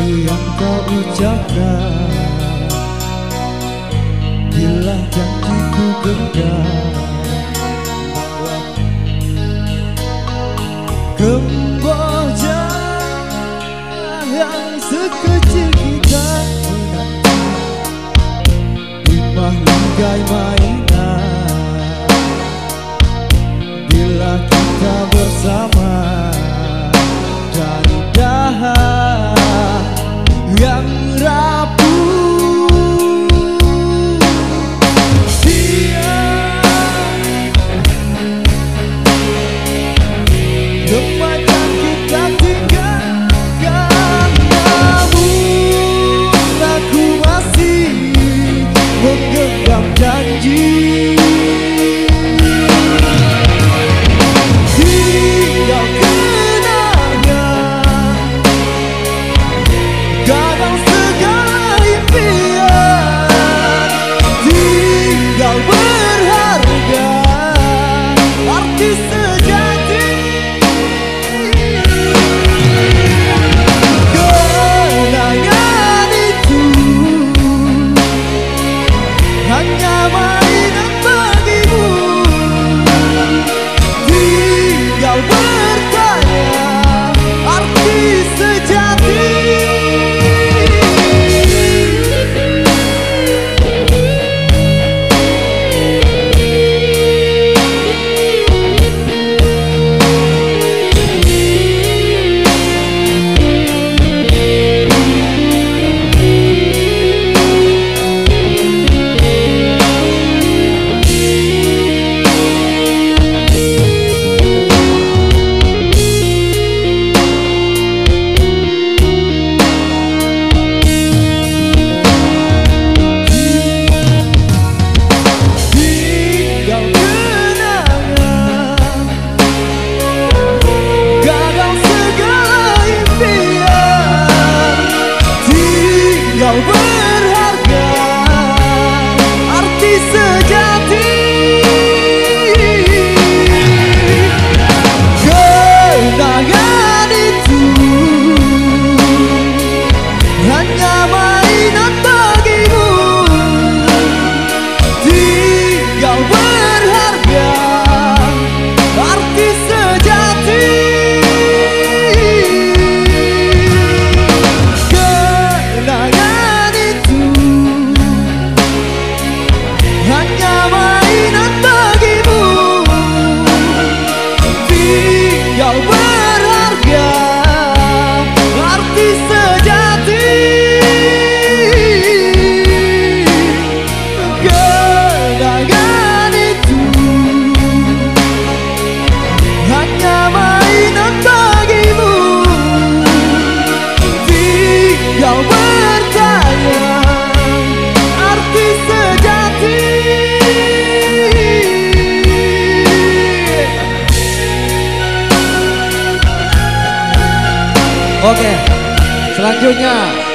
yang kau ucapkan bila janjiku genggam Kamboja yang sekecil kita menanti di mahligai mainan bila kita bersama dari dahan yang rapuh. Tempat kita tinggalkan, namun aku masih menggenggam janji. Tinggal kenangan, gagal segala impian, tinggal berharga arti sejati. Hanya mainan bagimu, tinggal bertanya arti sejati. Kau berharga arti sejati. Kenangan itu hanya mainan bagimu, tinggal berharga arti sejati. Hanya mainan bagimu, tinggal berharga arti sejati. Kenangan itu hanya mainan bagimu, tinggal bertanya arti sejati. Oke, selanjutnya